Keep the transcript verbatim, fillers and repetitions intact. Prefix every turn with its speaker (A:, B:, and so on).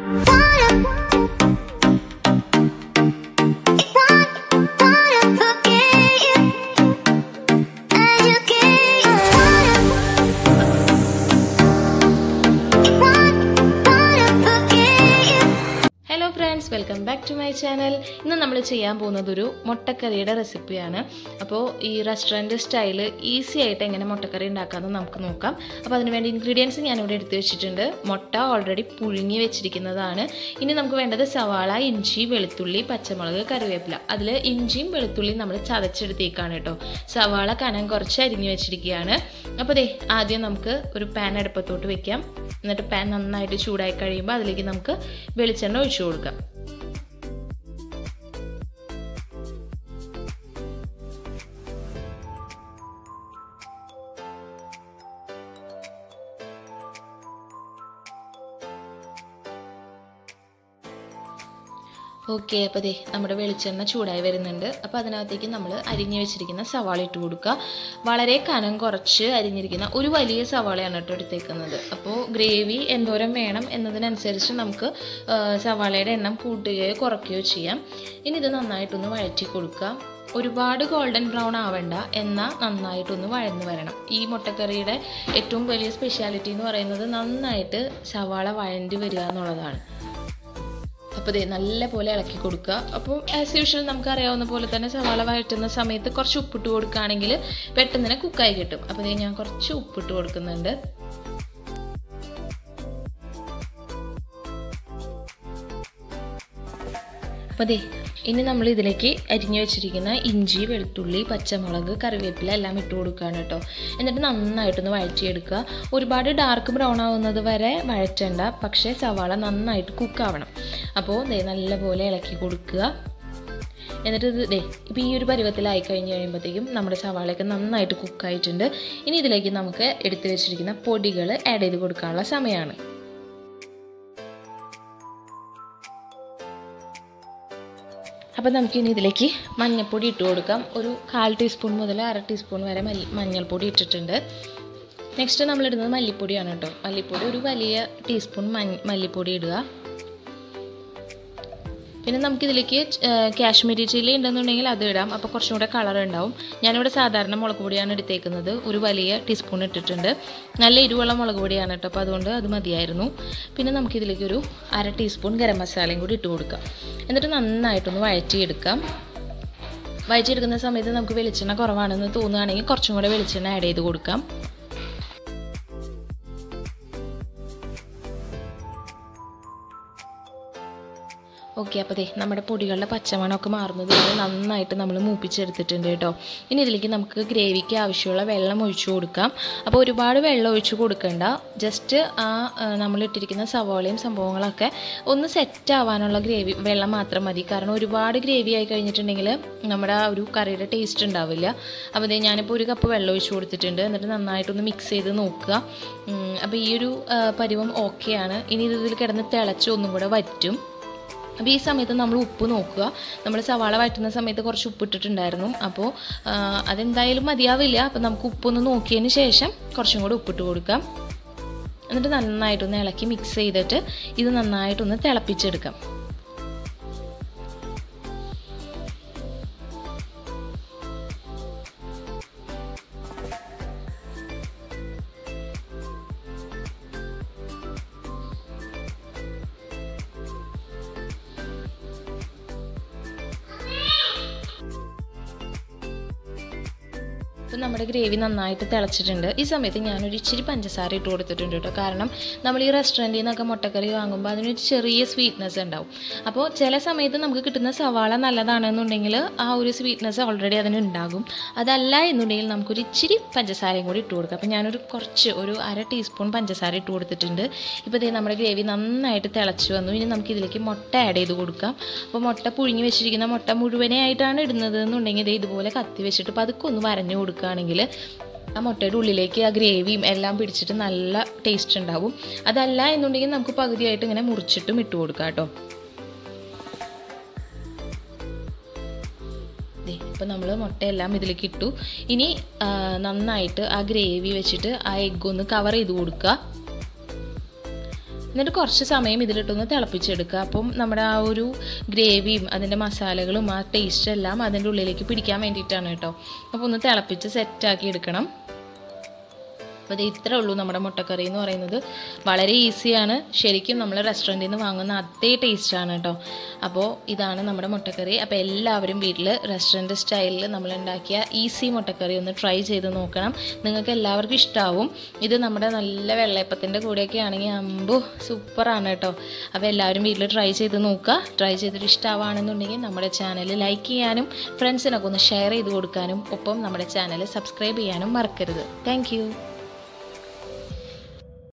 A: Welcome back to my channel. ഇന്ന് നമ്മൾ ചെയ്യാൻ പോകുന്നത് ഒരു മുട്ടക്കറിയുടെ റെസിപ്പിയാണ്. അപ്പോൾ ഈ റെസ്റ്റോറന്റ് സ്റ്റൈൽ ഈസി ആയിട്ട് എങ്ങനെ മുട്ടക്കറി ഉണ്ടാക്കാമെന്ന് നമുക്ക് നോക്കാം. അപ്പോൾ അതിനു വേണ്ടി ഇൻഗ്രീഡിയൻസ് ഞാൻ ഇവിടെ എടുത്തു വെച്ചിട്ടുണ്ട്. മുട്ട ഓൾറെഡി പുഴുങ്ങി വെച്ചിരിക്കുന്നതാണ്. ഇനി നമുക്ക് വേണ്ടത് സവാള, ഇഞ്ചി, വെളുത്തുള്ളി, പച്ചമുളക്, കറിവേപ്പില. അതിൽ ഇഞ്ചിയും വെളുത്തുള്ളിയും നമ്മൾ ചതച്ചെടുത്തേക്കാണ് കേട്ടോ. സവാള കനം കുറച്ച് അരിഞ്ഞു വെച്ചിരിക്കുകയാണ്. അപ്പോൾ ദേ ആദ്യം നമുക്ക് ഒരു പാൻ അടുപ്പത്തോട്ട് വെക്കാം. എന്നിട്ട് പാൻ നന്നായിട്ട് ചൂടായി കഴിയുമ്പോൾ അതിലേക്ക് നമുക്ക് വെളിച്ചെണ്ണ ഒഴിച്ചു കൊടുക്കാം. ഓക്കെ, അപ്പോൾ ദേ നമ്മുടെ വെളിച്ചെണ്ണ ചൂടായി വരുന്നുണ്ട്. അപ്പോൾ അതിനകത്തേക്ക് നമ്മൾ അരിഞ്ഞു വെച്ചിരിക്കുന്ന സവാള ഇട്ട് കൊടുക്കുക. വളരെ കനം കുറച്ച് അരിഞ്ഞിരിക്കുന്ന ഒരു വലിയ സവാളയാണ് കേട്ടോ എടുത്തേക്കുന്നത്. അപ്പോൾ ഗ്രേവി എന്തോരം വേണം എന്നതിനനുസരിച്ച് നമുക്ക് സവാളയുടെ എണ്ണം കൂട്ടുകയോ കുറയ്ക്കുകയോ ചെയ്യാം. ഇനി ഇത് നന്നായിട്ടൊന്ന് വഴറ്റി കൊടുക്കുക. ഒരുപാട് ഗോൾഡൻ ബ്രൗൺ ആവേണ്ട, എന്നാൽ നന്നായിട്ടൊന്ന് വഴന്നു വരണം. ഈ മുട്ടക്കറിയുടെ ഏറ്റവും വലിയ സ്പെഷ്യാലിറ്റി എന്ന് പറയുന്നത് നന്നായിട്ട് സവാള വഴണ്ടി വരിക എന്നുള്ളതാണ്. അപ്പോൾ ഇത് നല്ല പോലെ ഇളക്കി കൊടുക്കുക. അപ്പോൾ ആസ് യൂഷ്വൽ നമുക്ക് അറിയാവുന്ന പോലെ തന്നെ സവാള വഴറ്റുന്ന സമയത്ത് കുറച്ച് ഉപ്പിട്ട് കൊടുക്കുകയാണെങ്കിൽ പെട്ടെന്ന് തന്നെ കുക്കായി കിട്ടും. അപ്പോൾ ഇത് ഞാൻ കുറച്ച് ഉപ്പിട്ട് കൊടുക്കുന്നുണ്ട്. അപ്പോൾ ദേ ഇനി നമ്മൾ ഇതിലേക്ക് അരിഞ്ഞു വെച്ചിരിക്കുന്ന ഇഞ്ചി, വെളുത്തുള്ളി, പച്ചമുളക്, കറിവേപ്പില എല്ലാം ഇട്ട് കൊടുക്കുകയാണ് കേട്ടോ. എന്നിട്ട് നന്നായിട്ടൊന്ന് വഴറ്റിയെടുക്കുക. ഒരുപാട് ഡാർക്ക് ബ്രൗൺ ആവുന്നത് വരെ വഴറ്റണ്ട, പക്ഷേ സവാള നന്നായിട്ട് കുക്കാവണം. അപ്പോൾ ദേ നല്ലപോലെ ഇളക്കി കൊടുക്കുക. എന്നിട്ട് ഇത് ദേ ഇപ്പോൾ ഈ ഒരു പരുവത്തിലായി കഴിഞ്ഞ് കഴിയുമ്പോഴത്തേക്കും നമ്മുടെ സവാളയൊക്കെ നന്നായിട്ട് കുക്കായിട്ടുണ്ട്. ഇനി ഇതിലേക്ക് നമുക്ക് എടുത്തു വെച്ചിരിക്കുന്ന പൊടികൾ ആഡ് ചെയ്ത് കൊടുക്കാനുള്ള സമയമാണ്. അപ്പോൾ നമുക്കിനി ഇതിലേക്ക് മഞ്ഞൾപ്പൊടി ഇട്ട് കൊടുക്കാം. ഒരു കാൽ ടീസ്പൂൺ മുതൽ അര ടീസ്പൂൺ വരെ മല്ലി മഞ്ഞൾപ്പൊടി ഇട്ടിട്ടുണ്ട്. നെക്സ്റ്റ് നമ്മളിടുന്നത് മല്ലിപ്പൊടിയാണ് കേട്ടോ. മല്ലിപ്പൊടി ഒരു വലിയ ടീസ്പൂൺ മഞ്ഞ മല്ലിപ്പൊടി ഇടുക. പിന്നെ നമുക്കിതിലേക്ക് കാശ്മീരി ചില്ലി ഉണ്ടെന്നുണ്ടെങ്കിൽ അത് ഇടാം. അപ്പോൾ കുറച്ചും കൂടെ കളർ ഉണ്ടാവും. ഞാനിവിടെ സാധാരണ മുളക് പൊടിയാണ് എടുത്തേക്കുന്നത്. ഒരു വലിയ ടീസ്പൂൺ ഇട്ടിട്ടുണ്ട്. നല്ല എരിവുള്ള മുളക് പൊടിയാണ് കേട്ടോ. അപ്പോൾ അതുകൊണ്ട് അത് മതിയായിരുന്നു. പിന്നെ നമുക്കിതിലേക്ക് ഒരു അര ടീസ്പൂൺ ഗരം മസാലയും കൂടി ഇട്ട് കൊടുക്കാം. എന്നിട്ട് നന്നായിട്ടൊന്ന് വഴറ്റിയെടുക്കാം. വഴറ്റിയെടുക്കുന്ന സമയത്ത് നമുക്ക് വെളിച്ചെണ്ണ കുറവാണെന്ന് തോന്നുകയാണെങ്കിൽ കുറച്ചും കൂടെ വെളിച്ചെണ്ണ ആഡ് ചെയ്ത് കൊടുക്കാം. ഓക്കെ, അപ്പോൾ ദേ നമ്മുടെ പൊടികളുടെ പച്ചമണമൊക്കെ മാറുന്നത് വരെ നന്നായിട്ട് നമ്മൾ മൂപ്പിച്ചെടുത്തിട്ടുണ്ട് കേട്ടോ. ഇനി ഇതിലേക്ക് നമുക്ക് ഗ്രേവിക്ക് ആവശ്യമുള്ള വെള്ളം ഒഴിച്ചു കൊടുക്കാം. അപ്പോൾ ഒരുപാട് വെള്ളം ഒഴിച്ചു കൊടുക്കണ്ട. ജസ്റ്റ് ആ നമ്മളിട്ടിരിക്കുന്ന സവാളയും സംഭവങ്ങളൊക്കെ ഒന്ന് സെറ്റ് ആവാനുള്ള ഗ്രേവി വെള്ളം മാത്രം മതി. കാരണം ഒരുപാട് ഗ്രേവി ആയി കഴിഞ്ഞിട്ടുണ്ടെങ്കിൽ നമ്മുടെ ആ ഒരു കറിയുടെ ടേസ്റ്റ് ഉണ്ടാവില്ല. അപ്പോൾ ദേ ഞാനിപ്പോൾ ഒരു കപ്പ് വെള്ളം ഒഴിച്ചു കൊടുത്തിട്ടുണ്ട്. എന്നിട്ട് നന്നായിട്ടൊന്ന് മിക്സ് ചെയ്ത് നോക്കുക. അപ്പോൾ ഈ ഒരു പരുവം ഓക്കെയാണ്. ഇനി ഇതിൽ കിടന്ന് തിളച്ച് ഒന്നും കൂടെ വറ്റും. അപ്പോൾ ഈ സമയത്ത് നമ്മൾ ഉപ്പ് നോക്കുക. നമ്മൾ സവാള വഴറ്റുന്ന സമയത്ത് കുറച്ച് ഉപ്പിട്ടിട്ടുണ്ടായിരുന്നു. അപ്പോൾ അതെന്തായാലും മതിയാവില്ല. അപ്പോൾ നമുക്ക് ഉപ്പൊന്ന് നോക്കിയതിന് ശേഷം കുറച്ചും കൂടി ഉപ്പിട്ട് കൊടുക്കാം. എന്നിട്ട് നന്നായിട്ടൊന്ന് ഇളക്കി മിക്സ് ചെയ്തിട്ട് ഇത് നന്നായിട്ടൊന്ന് തിളപ്പിച്ചെടുക്കാം. അപ്പോൾ നമ്മുടെ ഗ്രേവി നന്നായിട്ട് തിളച്ചിട്ടുണ്ട്. ഈ സമയത്ത് ഞാനൊരു ഇച്ചിരി പഞ്ചസാര ഇട്ട് കൊടുത്തിട്ടുണ്ട് കേട്ടോ. കാരണം നമ്മൾ ഈ റെസ്റ്റോറൻറ്റിൽ നിന്നൊക്കെ മുട്ടക്കറി വാങ്ങുമ്പോൾ അതിനൊരു ചെറിയ സ്വീറ്റ്നെസ് ഉണ്ടാവും. അപ്പോൾ ചില സമയത്ത് നമുക്ക് കിട്ടുന്ന സവാള നല്ലതാണെന്നുണ്ടെങ്കിൽ ആ ഒരു സ്വീറ്റ്നെസ് ഓൾറെഡി അതിനുണ്ടാകും. അതല്ല എന്നുണ്ടെങ്കിൽ നമുക്കൊരു ഇച്ചിരി പഞ്ചസാരയും കൂടി ഇട്ട് കൊടുക്കാം. അപ്പോൾ ഞാനൊരു കുറച്ച് ഒരു അര ടീസ്പൂൺ പഞ്ചസാര ഇട്ട് കൊടുത്തിട്ടുണ്ട്. ഇപ്പോൾ ഇതേ നമ്മുടെ ഗ്രേവി നന്നായിട്ട് തിളച്ച് വന്നു. ഇനി നമുക്ക് ഇതിലേക്ക് മുട്ട ആഡ് ചെയ്ത് കൊടുക്കാം. അപ്പോൾ മുട്ട പുഴുങ്ങി വെച്ചിരിക്കുന്ന മുട്ട മുഴുവനായിട്ടാണ് ഇടുന്നത് എന്നുണ്ടെങ്കിൽ ഇത് ഇതുപോലെ കത്തി വെച്ചിട്ട് പതുക്കെ ഒന്ന് വരഞ്ഞു കൊടുക്കുകയാണെങ്കിൽ ആ മുട്ടയുടെ ഉള്ളിലേക്ക് ആ ഗ്രേവിയും എല്ലാം പിടിച്ചിട്ട് നല്ല ടേസ്റ്റ് ഉണ്ടാവും. അതല്ല എന്നുണ്ടെങ്കിൽ നമുക്ക് പകുതിയായിട്ട് ഇങ്ങനെ മുറിച്ചിട്ടും ഇട്ട് കൊടുക്കാം കേട്ടോ. ഇപ്പോൾ നമ്മൾ മുട്ടയെല്ലാം ഇതിലേക്ക് ഇട്ടു. ഇനി നന്നായിട്ട് ആ ഗ്രേവി വെച്ചിട്ട് ആ എഗ്ഗ് ഒന്ന് കവർ ചെയ്ത് കൊടുക്കുക. എന്നിട്ട് കുറച്ച് സമയം ഇതിലിട്ടൊന്ന് തിളപ്പിച്ചെടുക്കുക. അപ്പം നമ്മുടെ ആ ഒരു ഗ്രേവിയും അതിൻ്റെ മസാലകളും ആ ടേസ്റ്റ് എല്ലാം അതിൻ്റെ ഉള്ളിലേക്ക് പിടിക്കാൻ വേണ്ടിയിട്ടാണ് കേട്ടോ. അപ്പോൾ ഒന്ന് തിളപ്പിച്ച് സെറ്റാക്കി എടുക്കണം. അപ്പോൾ ഇത് ഇത്രേ ഉള്ളൂ നമ്മുടെ മുട്ടക്കറി എന്ന് പറയുന്നത്. വളരെ ഈസിയാണ്, ശരിക്കും നമ്മൾ റെസ്റ്റോറൻറ്റിൽ നിന്ന് വാങ്ങുന്ന അതേ ടേസ്റ്റാണ് കേട്ടോ. അപ്പോൾ ഇതാണ് നമ്മുടെ മുട്ടക്കറി. അപ്പോൾ എല്ലാവരും വീട്ടിൽ റെസ്റ്റോറൻറ്റ് സ്റ്റൈലിൽ നമ്മൾ ഉണ്ടാക്കിയ ഈസി മുട്ടക്കറി ഒന്ന് ട്രൈ ചെയ്ത് നോക്കണം. നിങ്ങൾക്ക് എല്ലാവർക്കും ഇഷ്ടമാവും. ഇത് നമ്മുടെ നല്ല വെള്ളയപ്പത്തിൻ്റെ കൂടെയൊക്കെ ആണെങ്കിൽ അമ്പോ സൂപ്പറാണ് കേട്ടോ. അപ്പോൾ എല്ലാവരും വീട്ടിൽ ട്രൈ ചെയ്ത് നോക്കുക. ട്രൈ ചെയ്തിട്ട് ഇഷ്ടമാണെന്നുണ്ടെങ്കിൽ നമ്മുടെ ചാനൽ ലൈക്ക് ചെയ്യാനും ഫ്രണ്ട്സിനൊക്കെ ഒന്ന് ഷെയർ ചെയ്ത് കൊടുക്കാനും ഒപ്പം നമ്മുടെ ചാനൽ സബ്സ്ക്രൈബ് ചെയ്യാനും മറക്കരുത്. താങ്ക്